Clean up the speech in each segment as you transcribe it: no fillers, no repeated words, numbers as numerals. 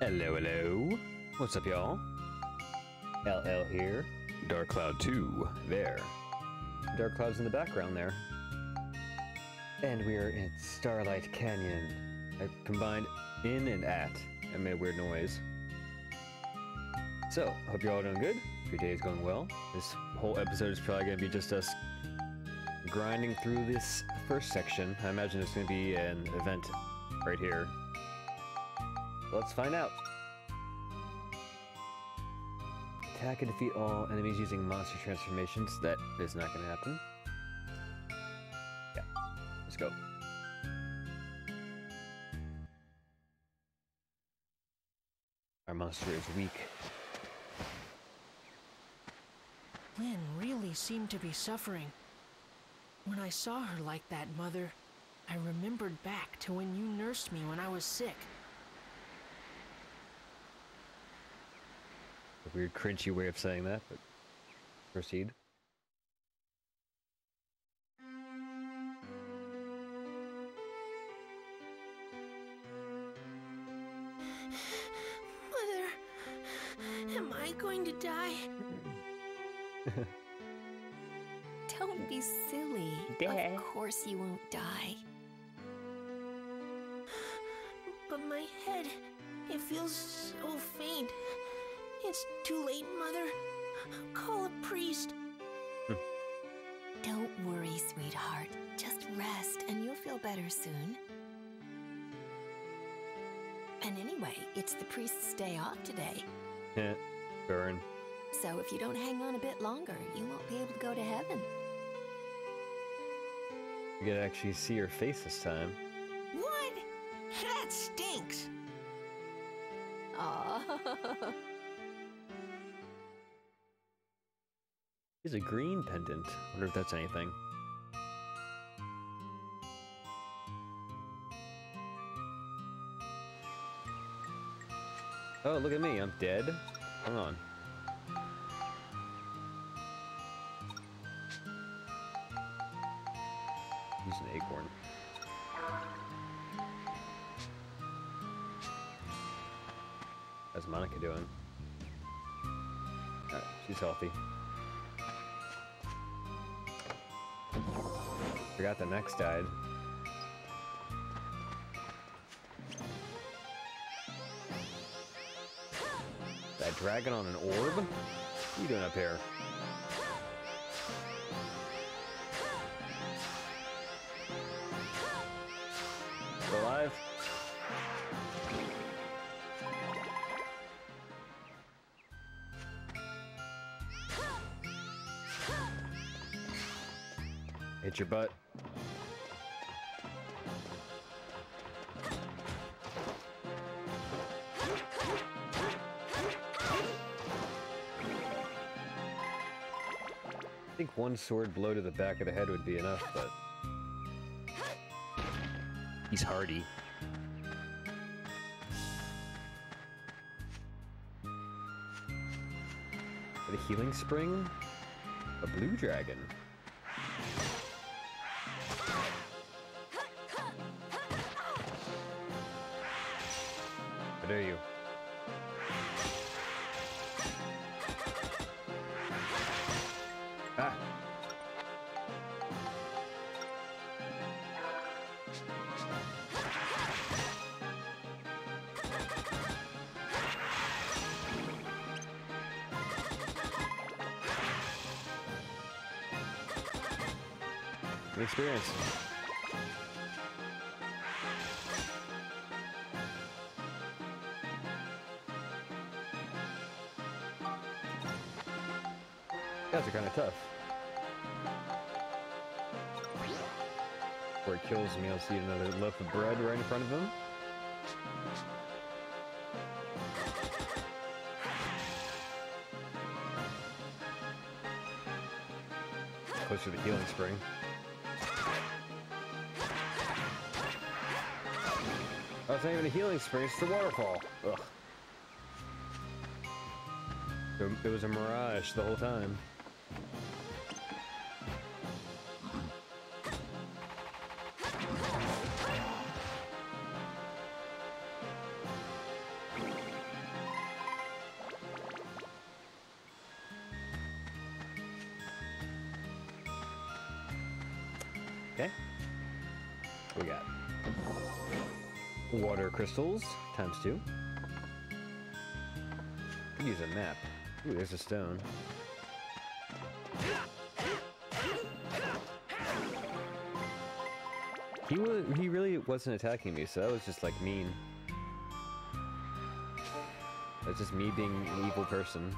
Hello, hello. What's up, y'all? LL here. Dark Cloud 2, there. Dark Cloud's in the background there. And we are in Starlight Canyon. I combined in and at. I made a weird noise. So, hope you're all doing good. If your day is going well. This whole episode is probably going to be just us grinding through this first section. I imagine it's going to be an event right here. Let's find out. Attack and defeat all enemies using monster transformations. That is not going to happen. Yeah, let's go. Our monster is weak. Lynn really seemed to be suffering. When I saw her like that, Mother, I remembered back to when you nursed me when I was sick. A weird, cringy way of saying that, but proceed. Mother, am I going to die? Don't be silly. Dad. Of course you won't die. But my head, it feels so faint. It's too late, Mother. Call a priest. Don't worry, sweetheart. Just rest and you'll feel better soon. And anyway, it's the priest's day off today. Yeah, burn. So if you don't hang on a bit longer, you won't be able to go to heaven. You get to actually see her face this time. What? That stinks. Aww. Here's a green pendant. Wonder if that's anything. Oh, look at me. I'm dead. Hold on. Use an acorn. How's Monica doing? Alright, she's healthy. Forgot the next died. That dragon on an orb? What are you doing up here? Still alive? Hit your butt. I think one sword blow to the back of the head would be enough, but he's hardy. The healing spring? A blue dragon. How dare you? Ah! Good experience. Guys are kind of tough. Before he kills me, I'll see another loaf of bread right in front of him. Closer to the healing spring. Oh, it's not even a healing spring, it's the waterfall. Ugh. It was a mirage the whole time. Okay. We got water crystals ×2. Could use a map. Ooh, there's a stone. He really wasn't attacking me, so that was just like mean. That's just me being an evil person.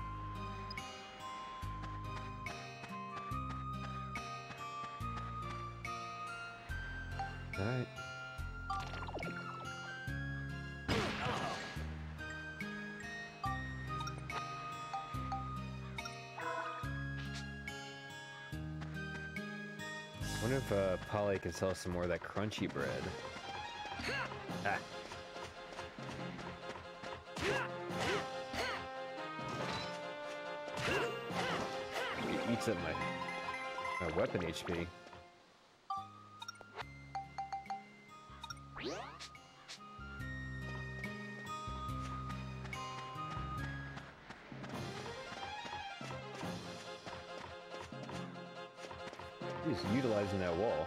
Alright. I wonder if Polly can sell some more of that crunchy bread. Ah. It eats up my weapon HP. He's utilizing that wall.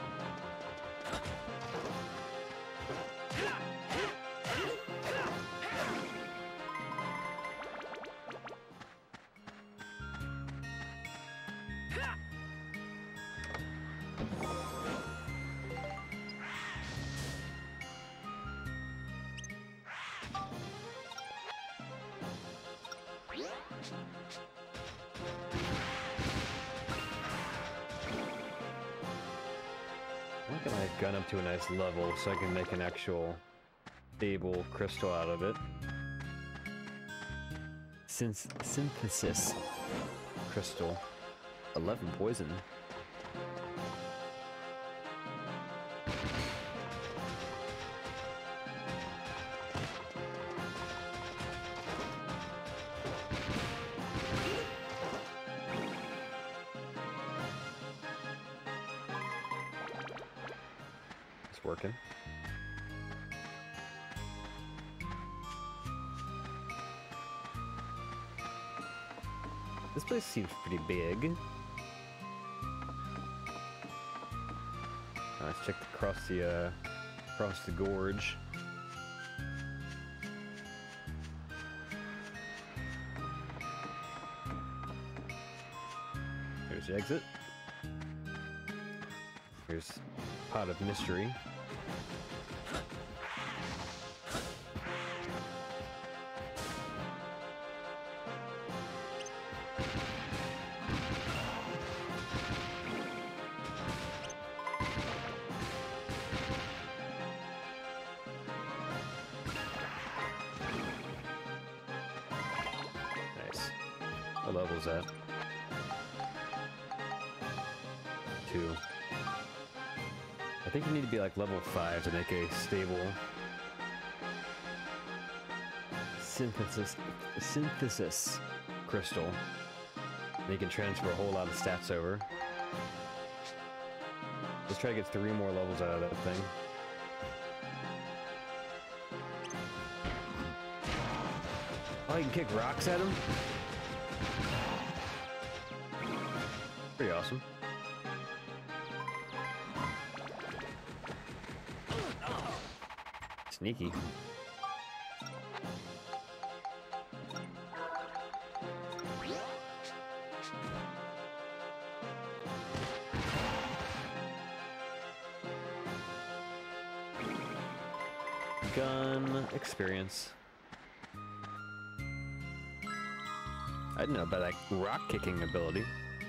I want to get my gun up to a nice level so I can make an actual stable crystal out of it. Synthesis crystal. 11 poison. Working. This place seems pretty big. Let's check across the gorge. Here's the exit. Here's Pot of Mystery. Nice. What level is that? 2. I think you need to be like level 5 to make a stable synthesis crystal. And you can transfer a whole lot of stats over. Let's try to get 3 more levels out of that thing. Oh, you can kick rocks at him? Pretty awesome. Sneaky. Gun experience. I didn't know about that rock kicking ability.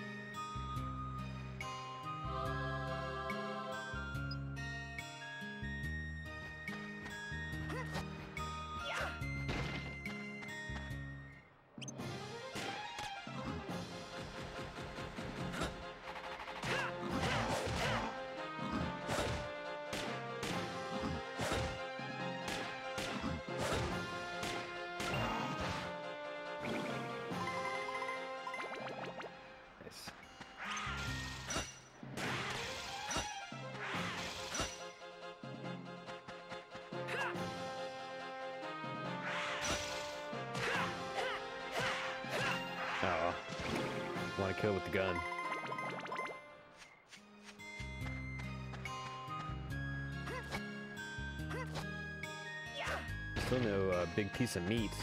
Oh, want to kill with the gun. Still no big piece of meat.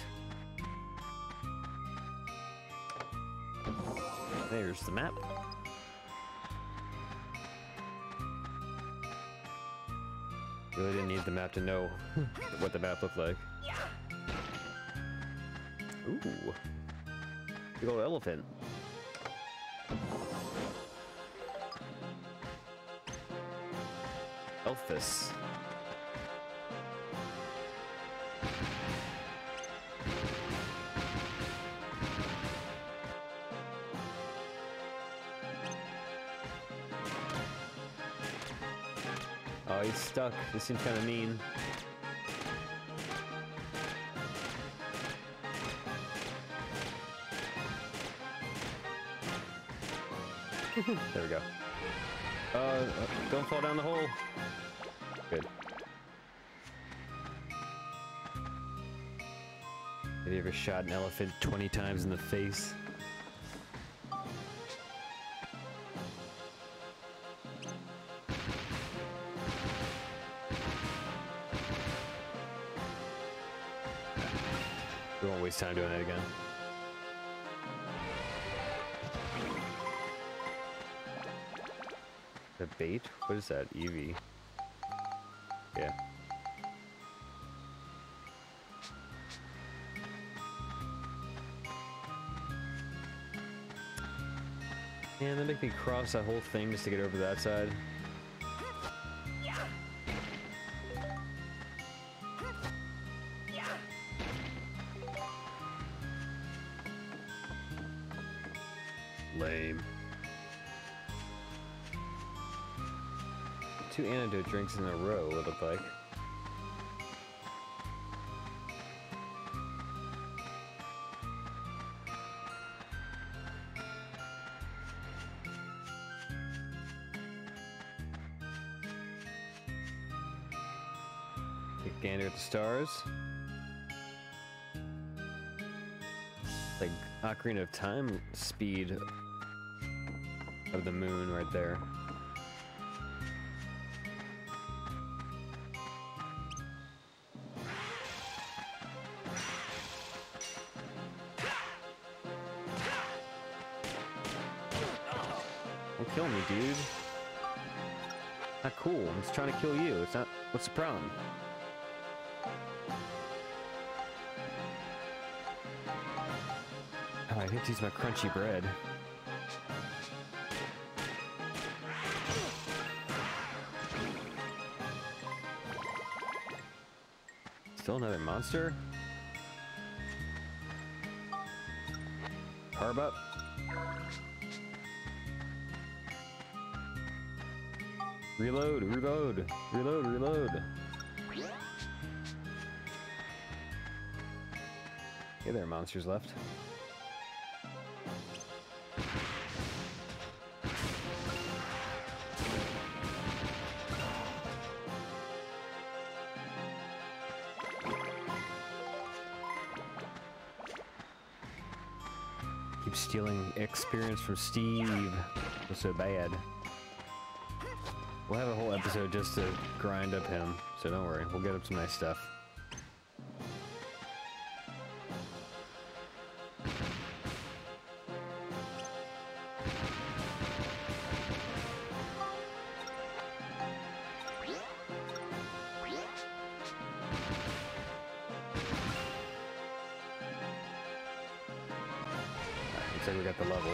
There's the map. Really didn't need the map to know what the map looked like. Ooh. Big old elephant. Elphus. Oh, he's stuck. This seems kind of mean. There we go. Don't fall down the hole. Good. Have you ever shot an elephant 20 times in the face? We won't waste time doing that again. The bait? What is that? Eevee. Yeah. And they make me cross that whole thing just to get over that side. Lame. 2 antidote drinks in a row, it looked like. Take a gander at the stars. Like Ocarina of Time speed of the moon right there. Don't kill me, dude. Not cool. I'm just trying to kill you. It's not. What's the problem? Oh, I hate to use my crunchy bread. Still another monster? Carb up. Reload, reload, reload, reload. Okay, there are monsters left. Keep stealing experience from Steve. What's so bad? We'll have a whole episode just to grind up him, so don't worry. We'll get up some nice stuff. Looks like we got the level.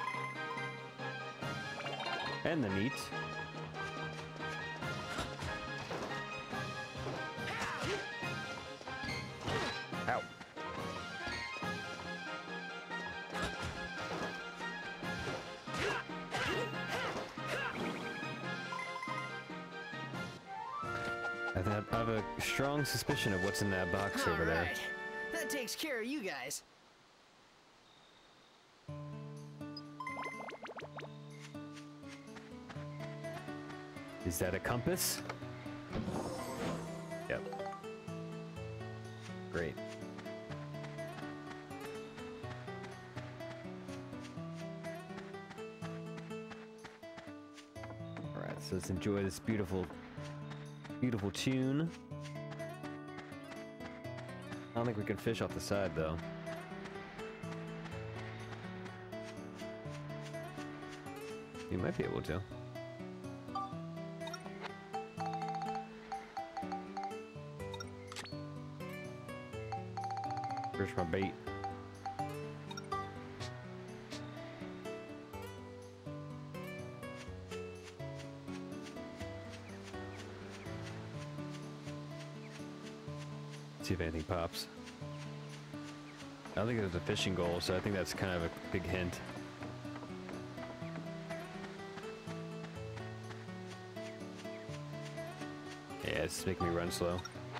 And the meat. Ow. I have a strong suspicion of what's in that box over there. Alright, that takes care of you guys. Is that a compass? Yep. Great. Alright, so let's enjoy this beautiful, beautiful tune. I don't think we can fish off the side, though. You might be able to. Where's my bait? See if anything pops. I don't think there's a fishing goal, so I think that's kind of a big hint. Yeah, it's making me run slow.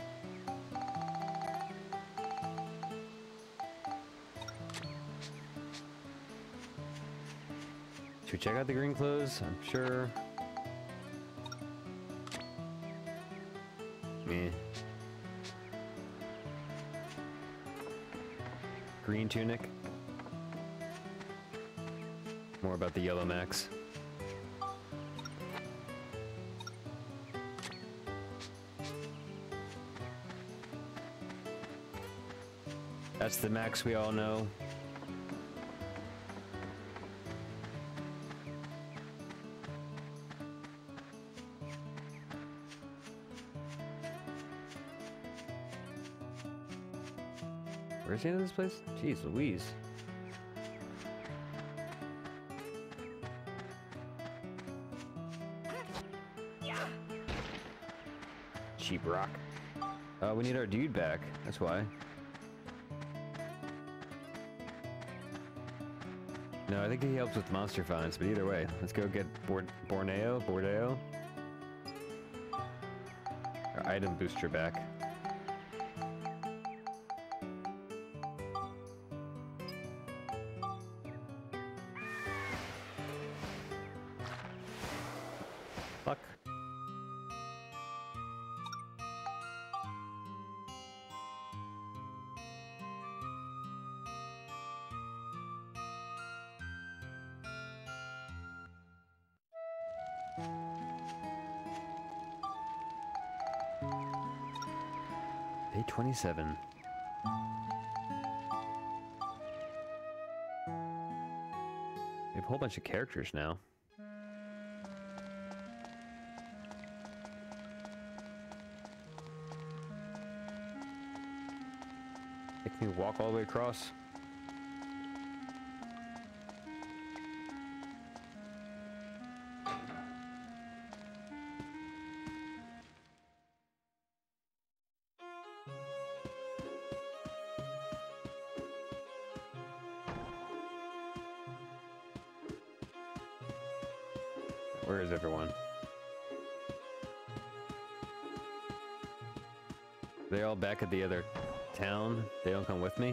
Should we check out the green clothes? I'm sure. Meh. Green tunic. More about the yellow max. That's the max we all know. Where's the end of this place? Jeez Louise. Cheap rock. We need our dude back. That's why. No, I think he helps with monster finds, but either way, let's go get Borneo. Our item booster back. Fuck. Day 27. We have a whole bunch of characters now. Make me walk all the way across. Where is everyone? They all back at the other town? They don't come with me?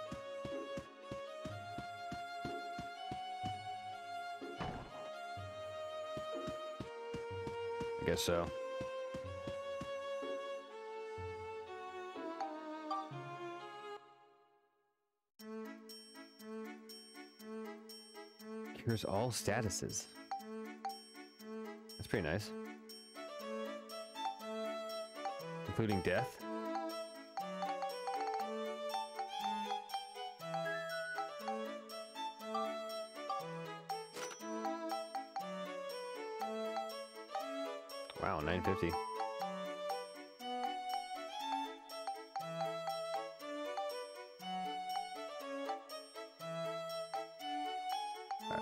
I guess so. Cures all statuses. That's pretty nice. Including death. Wow, 950. All right.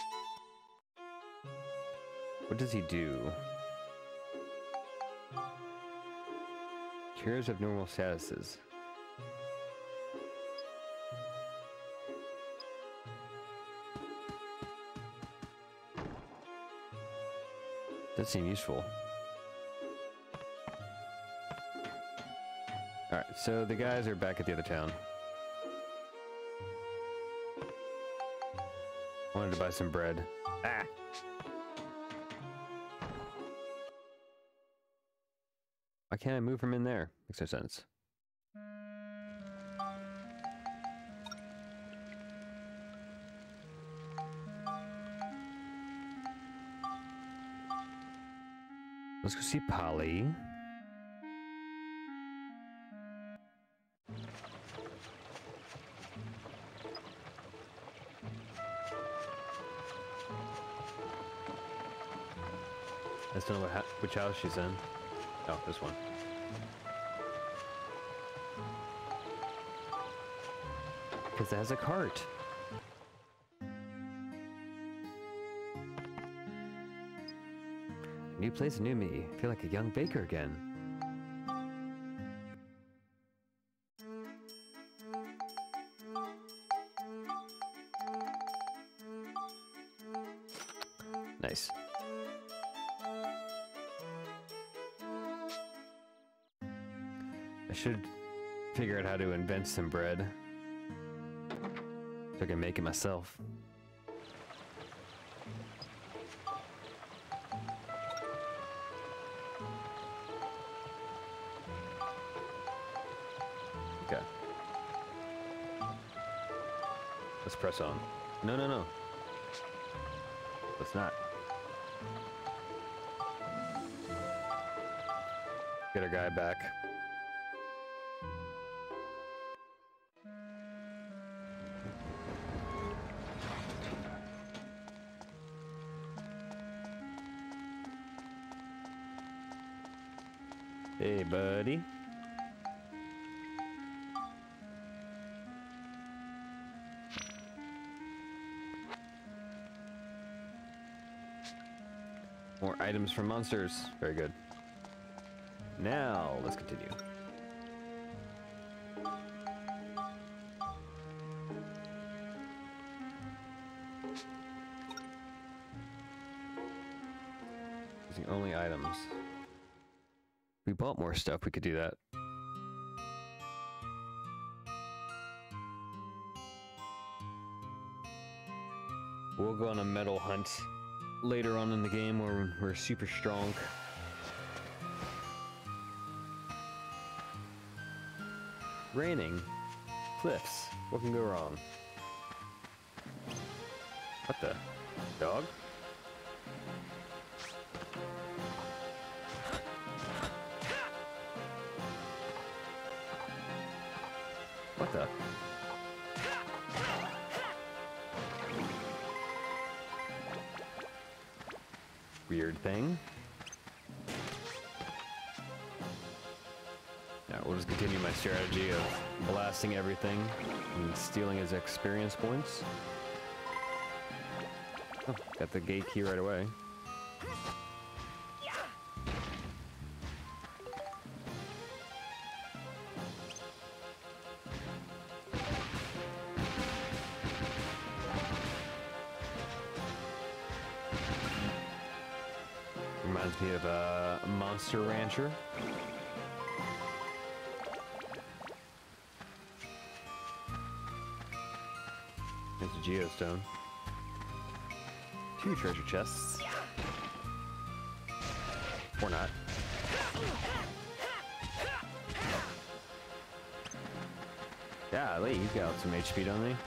What does he do? Cures of normal statuses. That seems useful. Alright, so the guys are back at the other town. I wanted to buy some bread. Ah! Why can't I move from in there? Makes no sense. Let's go see Polly. I just don't know which house she's in. Oh, this one. Because it has a cart. New place, new me. I feel like a young baker again. Nice. I should figure out how to invent some bread so I can make it myself. Okay. Let's press on. No, no, no. Let's not. Get our guy back. Hey, buddy. More items from monsters. Very good. Now, let's continue. Using only items. We bought more stuff, we could do that. We'll go on a metal hunt later on in the game where we're super strong. Raining. Cliffs. What can go wrong? What the? Dog? What the? Weird thing. Now we'll just continue my strategy of blasting everything and stealing his experience points. Oh, got the gate key right away. Reminds me of a Monster Rancher. There's a geostone. 2 treasure chests. Or not. Golly, you've got some HP, don't they?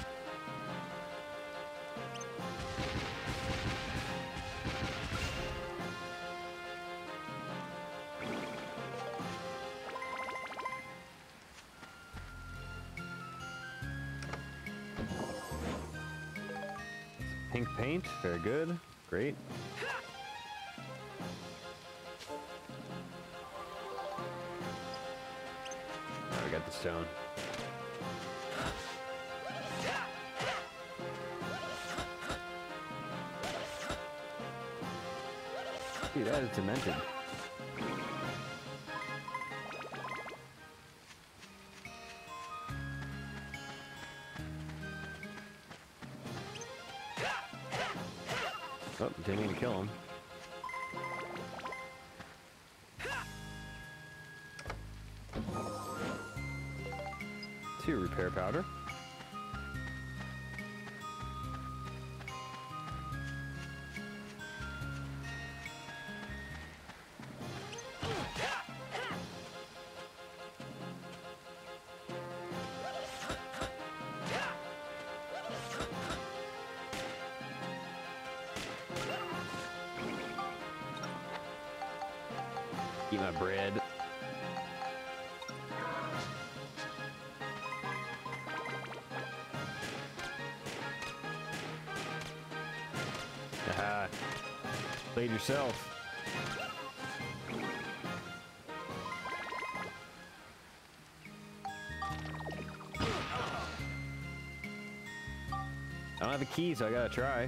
Pink paint, very good, great. Now we got the stone. Dude, that is demented. Oh, didn't even kill him. 2 repair powder. Eat my bread. Aha. Played yourself. I don't have a key, so I gotta try.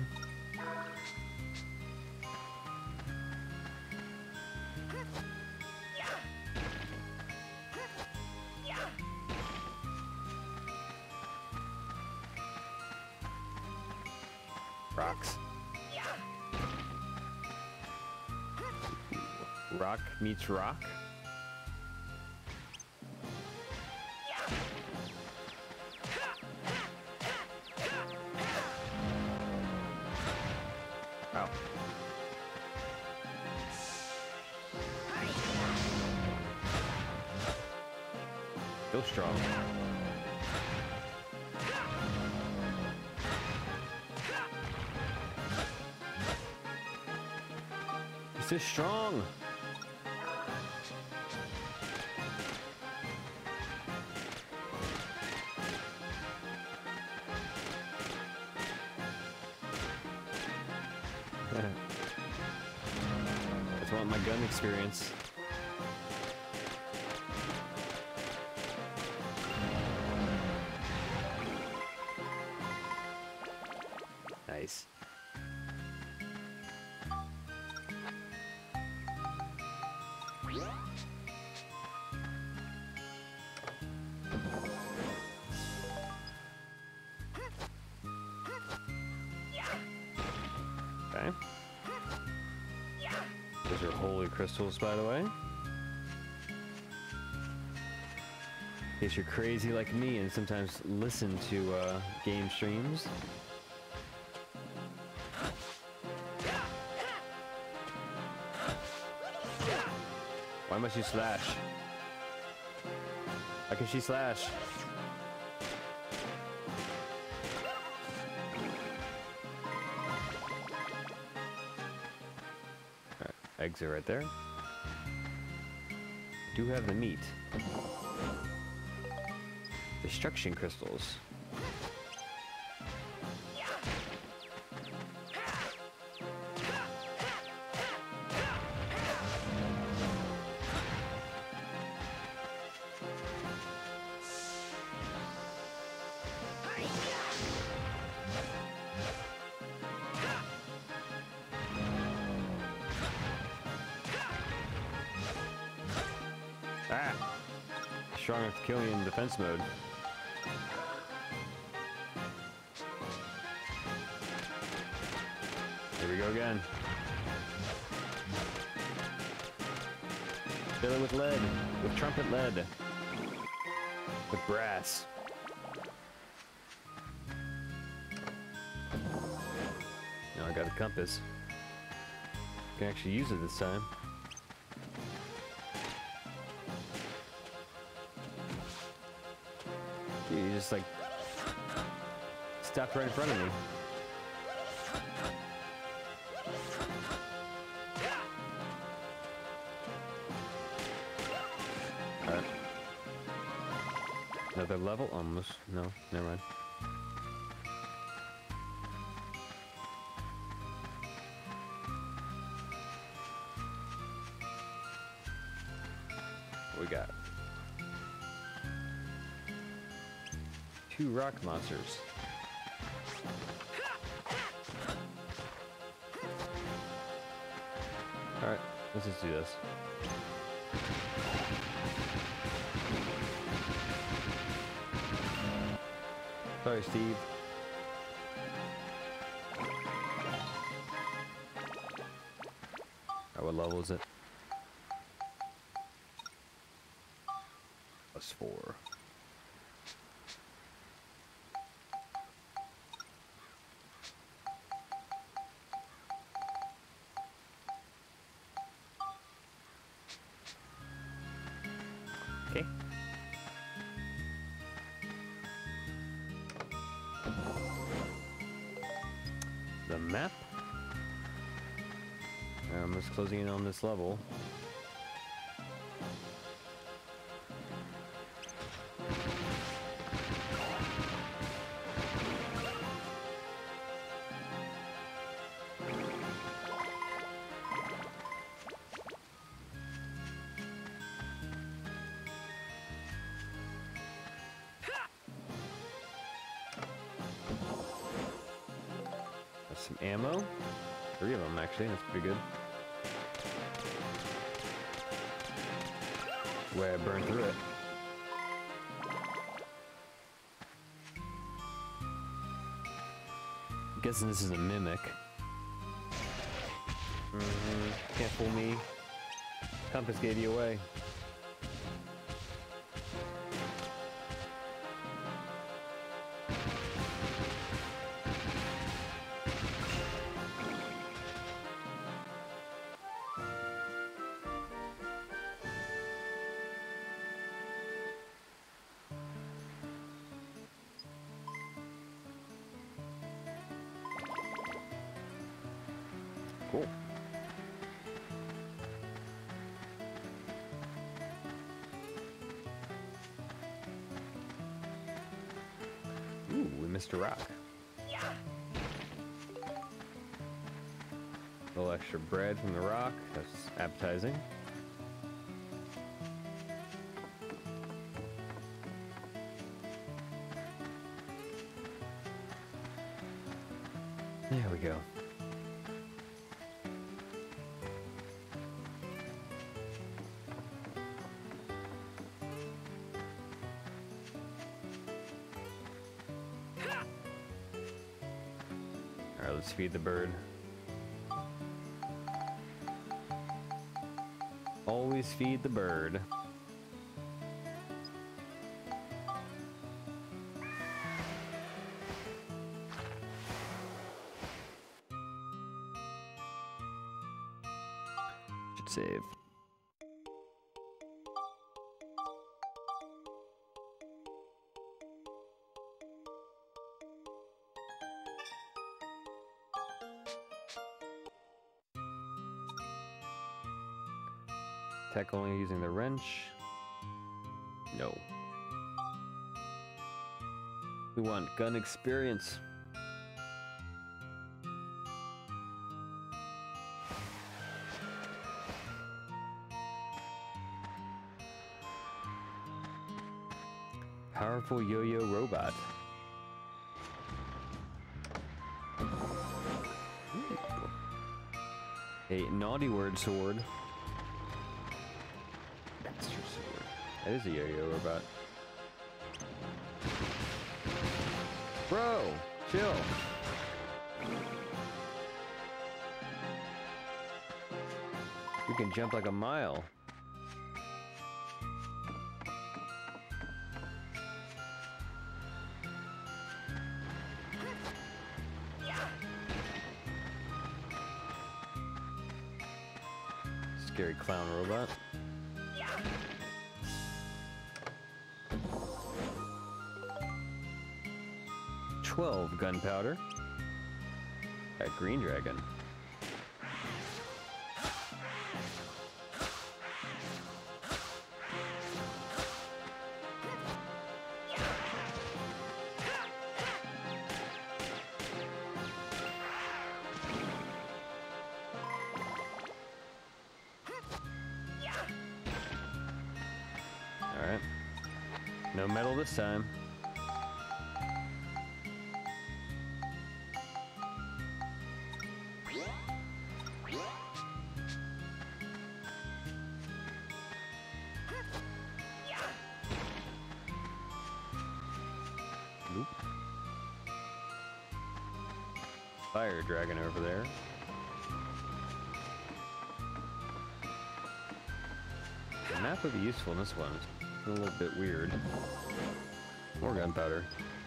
Rocks. Rock meets rock. Wow. Still strong. He's so strong. That's what my gun experience. Nice. Okay. Those are holy crystals, by the way. In case you're crazy like me and sometimes listen to game streams. Why must you slash? Why can she slash? Alright, eggs are right there. Do have the meat. Destruction crystals. Ah! Strong enough to kill me in defense mode. Here we go again. Fill it with lead. With trumpet lead. With brass. Now I got a compass. Can actually use it this time. Dude, you just like stopped right in front of me. Alright. Another level? Almost. No, never mind. What we got? 2 rock monsters. Alright, let's just do this. Sorry, Steve. Alright, what level is it? +4. Okay. The map. I'm just closing in on this level. Some ammo. 3 of them, actually. That's pretty good. The way I burned through it. I'm guessing this is a mimic. Can't fool me. Compass gave you away. Cool. Ooh, we missed a rock. A little extra bread from the rock. That's appetizing. There we go. Alright, let's feed the bird. Always feed the bird. Should save. Tech only using the wrench. No. We want gun experience. Powerful yo-yo robot. Ooh. A naughty word sword. That is a yo-yo robot. Bro, chill. You can jump like a mile. Scary clown robot. 12 gunpowder. That green dragon. Alright. No metal this time. Nope. Fire dragon over there. The map would be useful in this one. It's a little bit weird. More gunpowder.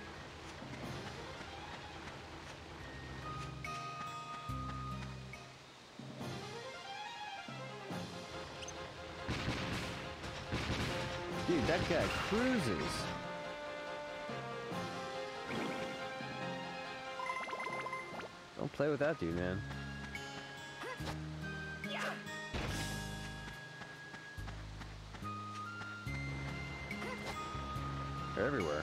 Dude, that guy cruises. Don't play with that dude, man. They're everywhere.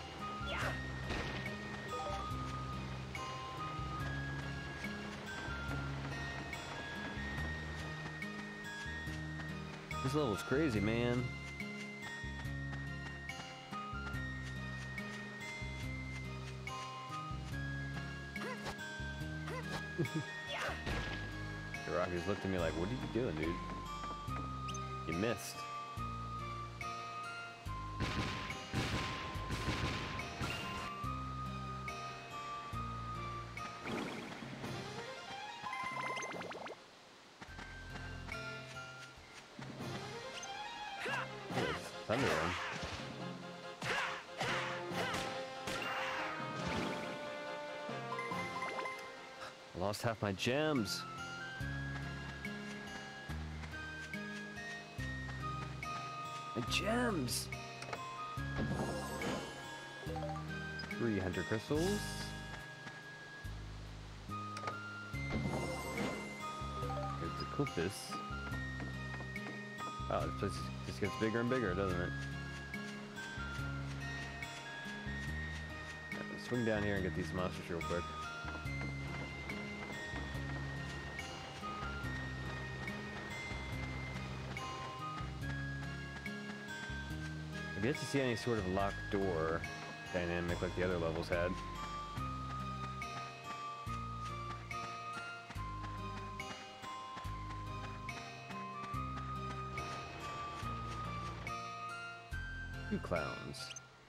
This level's crazy, man. The Rockies looked at me like, what are you doing, dude? You missed. Thunder one. I lost half my gems. My gems. 300 crystals. Let's equip this. Oh, this place just gets bigger and bigger, doesn't it? Right, let's swing down here and get these monsters real quick. I've yet to see any sort of locked door dynamic like the other levels had. Two clowns.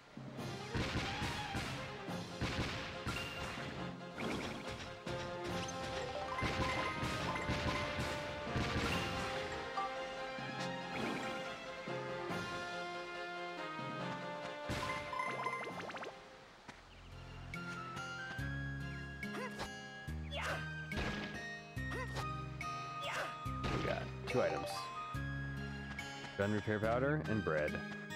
We got 2 items. Gun repair powder and bread.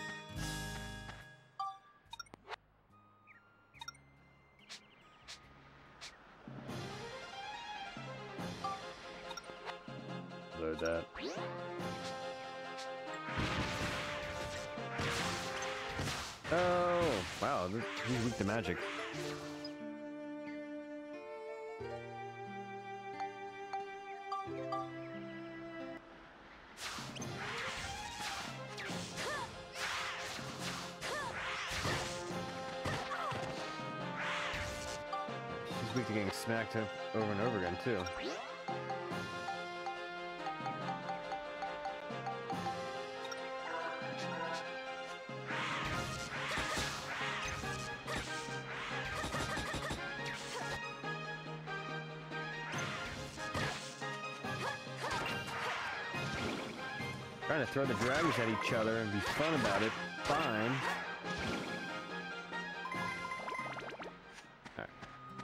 Load that. Oh, wow, he's weak to magic. She's weak to getting smacked up over and over again, too. Trying to throw the dragons at each other and be fun about it. Fine. Alright.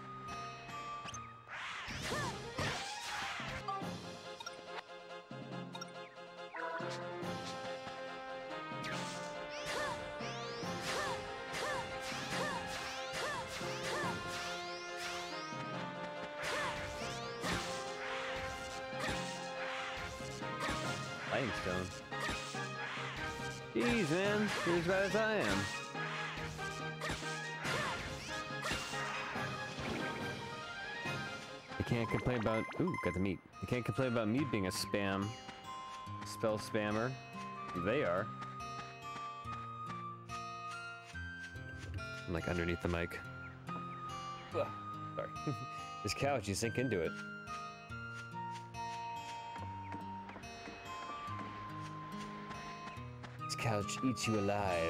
Lightning stone. Jeez, man, you're as bad as I am. You can't complain about. Ooh, got the meat. You can't complain about me being a spell spammer. They are. I'm like underneath the mic. Ugh, sorry. This couch, you sink into it. Couch eats you alive.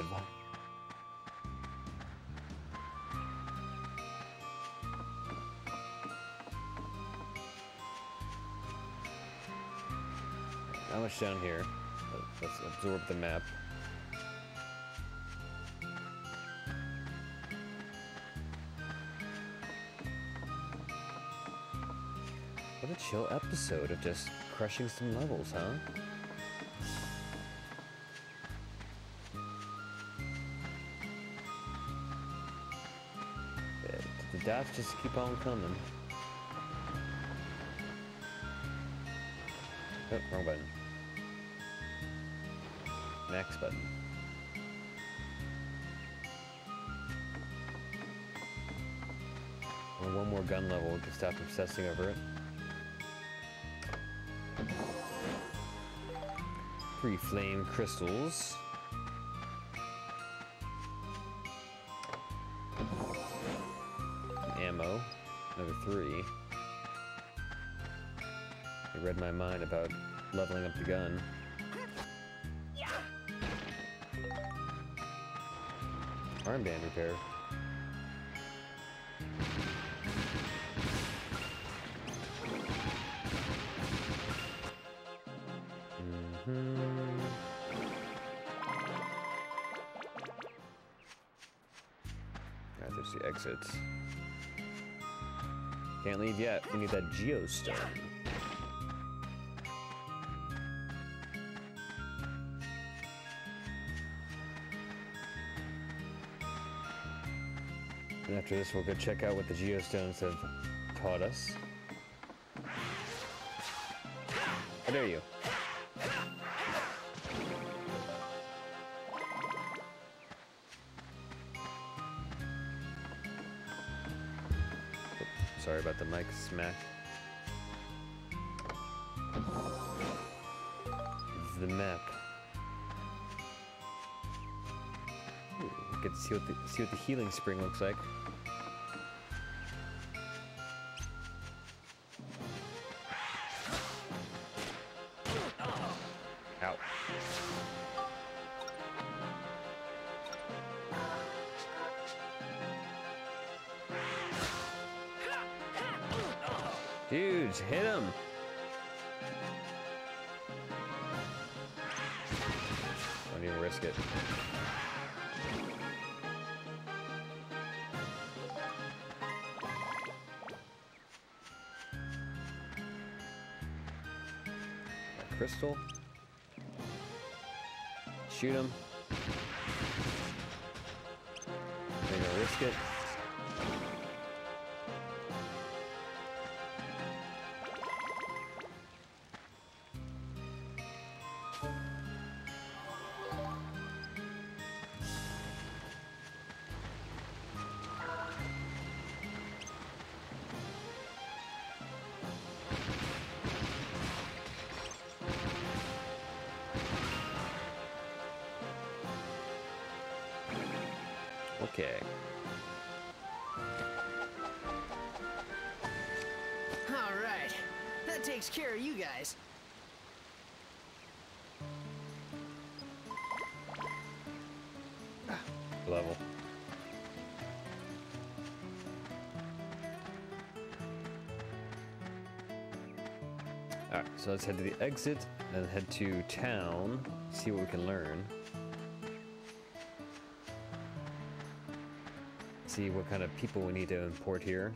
Not much down here. Let's absorb the map. What a chill episode of just crushing some levels, huh? The dots just keep on coming. Oh, wrong button. Next button. Well, one more gun level, we can stop obsessing over it. 3 flame crystals. Ammo, another 3. It read my mind about leveling up the gun. Armband repair. Alright, there's the exits. Can't leave yet. We need that geostone. And after this, we'll go check out what the geostones have taught us. How dare you? Sorry about the mic smack. This is the map. Ooh, we get to see what the healing spring looks like. Ow. Dudes, hit him! Don't even risk it. A crystal. Shoot him. Ain't gonna risk it. Okay. All right. That takes care of you guys. Level. Alright, so let's head to the exit, then head to town, see what we can learn. See what kind of people we need to import here.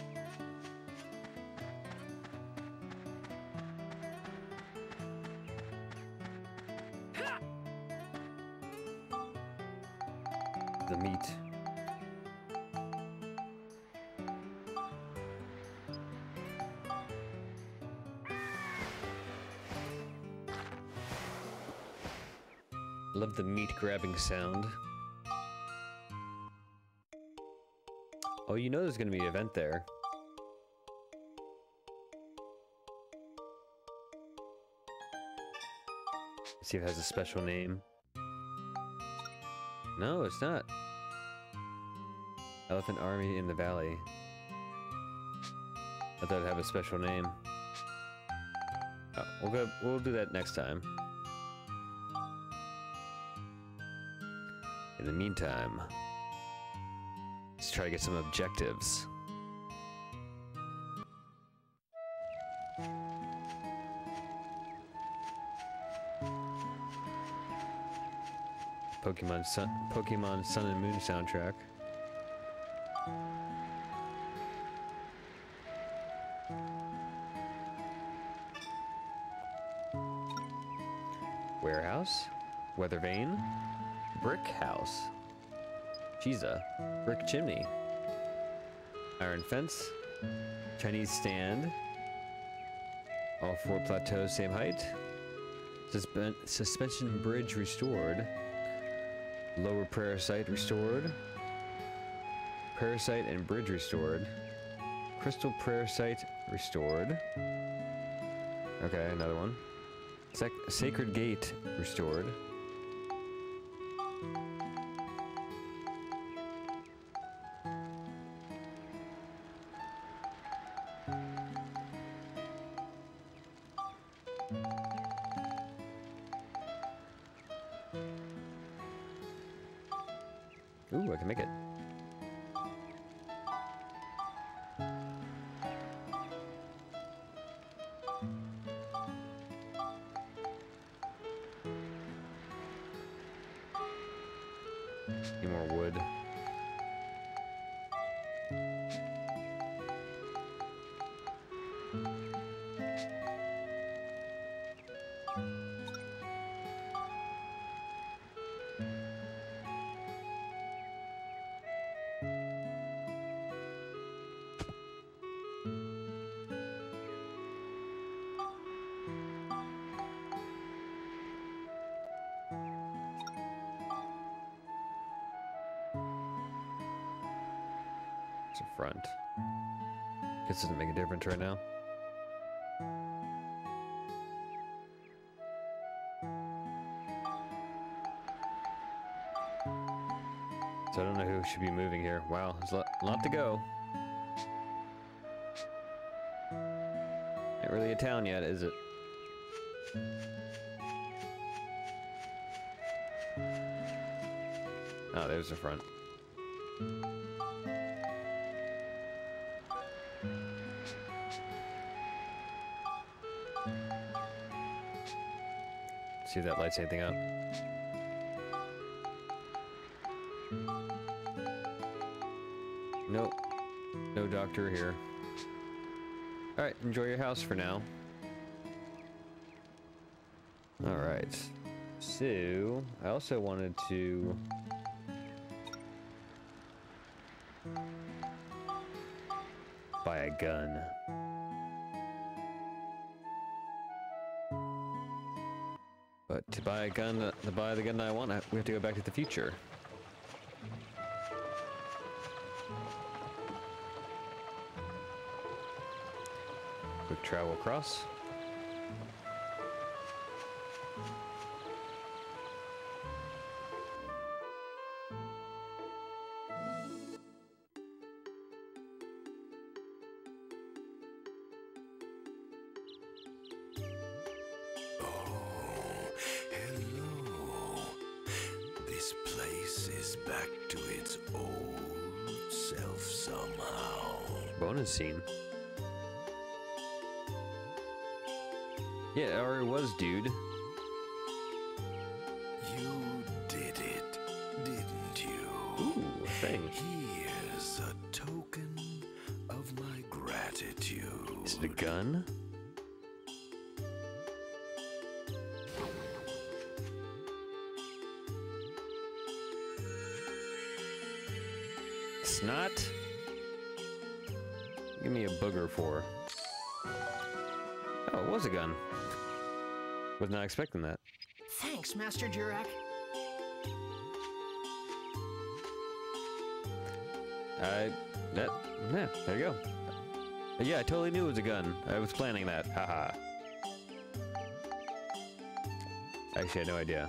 The meat. Love the meat grabbing sound. Oh, you know there's gonna be an event there. See if it has a special name. No, it's not. Elephant Army in the Valley. I thought it'd have a special name. Oh, we'll do that next time. In the meantime, let's try to get some objectives. Pokemon Sun and Moon soundtrack. Warehouse, weather vane, brick house, Cheesa, brick chimney, iron fence, Chinese stand, all 4 plateaus same height, suspension bridge restored, lower prayer site restored, parasite and bridge restored, crystal prayer site restored, okay, another one, sacred gate restored, Ooh, I can make it. Need more wood. It's a front. Guess it doesn't make a difference right now. So I don't know who should be moving here. Wow, there's a lot to go. Not really a town yet, is it? Oh, there's the front. See if that lights anything up. Nope. No doctor here. Alright, enjoy your house for now. Alright. So, I also wanted to... buy a gun. But to buy a gun, to buy the gun that I want, we have to go back to the future. Quick travel across. Back to its old self somehow. Bonus scene. Yeah, it already was, dude. You did it, didn't you? Ooh, a thing. Here's a token of my gratitude. Is it a gun? Snot? Give me a booger for. Oh, it was a gun. Was not expecting that. Thanks, Master Jurak. Yeah, there you go. Yeah, I totally knew it was a gun. I was planning that. Haha. Actually, I had no idea.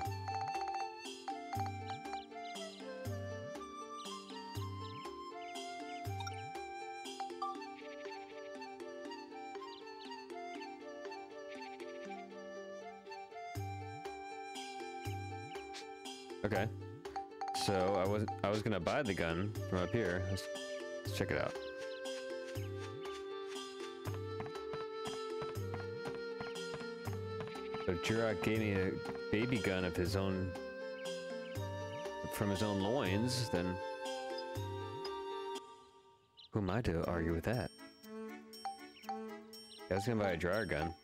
Okay, so I was gonna buy the gun from up here. Let's check it out. So Jurak gave me a baby gun of his own, from his own loins. Then who am I to argue with that? I was gonna buy a dryer gun.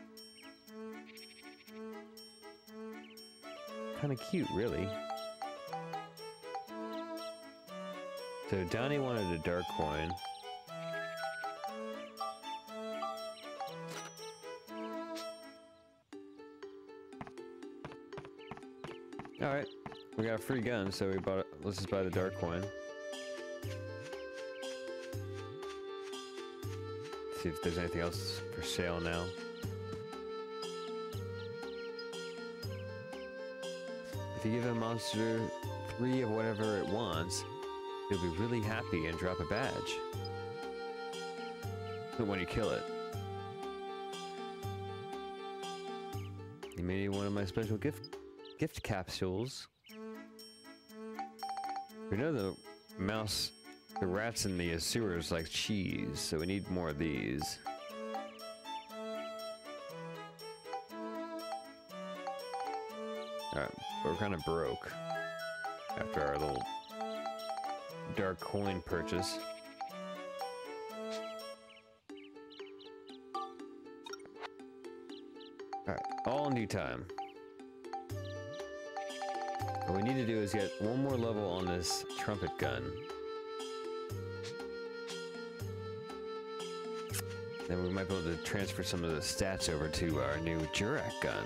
Kind of cute, really. So Donnie wanted a dark coin. Alright, we got a free gun, so we bought it. Let's just buy the dark coin. See if there's anything else for sale now. If you give a monster 3 of whatever it wants, it'll be really happy and drop a badge. But when you kill it, you may need one of my special gift capsules. We know the mouse, the rats in the sewers like cheese, so we need more of these. Alright, we're kind of broke after our little dark coin purchase. Alright, all in due time. What we need to do is get one more level on this trumpet gun. Then we might be able to transfer some of the stats over to our new Jurak gun.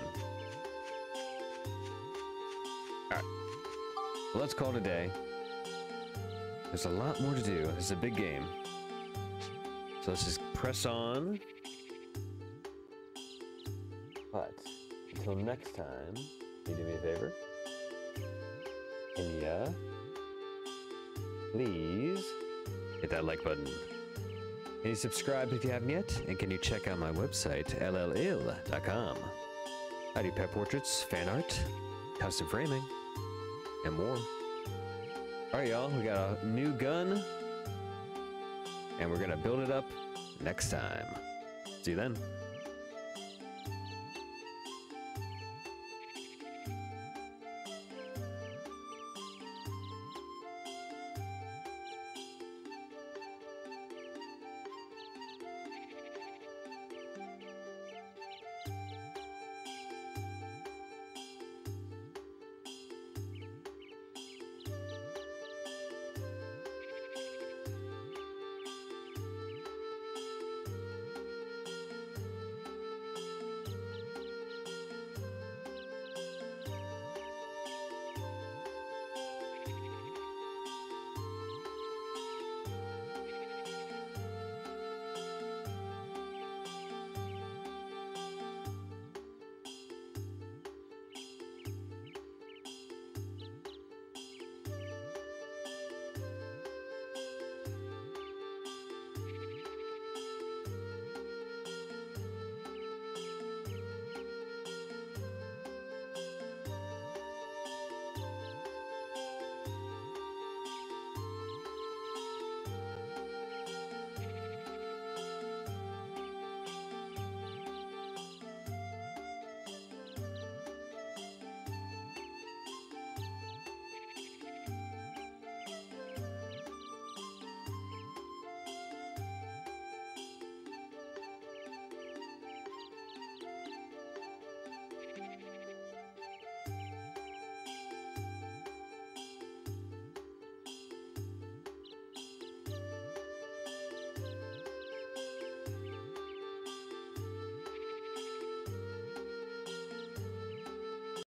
Alright. Well, let's call it a day. There's a lot more to do. This is a big game. So let's just press on. But until next time, can you do me a favor? Can ya please hit that like button? Can you subscribe if you haven't yet? And can you check out my website, llill.com? I do pet portraits, fan art, custom framing, and more. Alright, y'all, we got a new gun, and we're gonna build it up next time. See you then.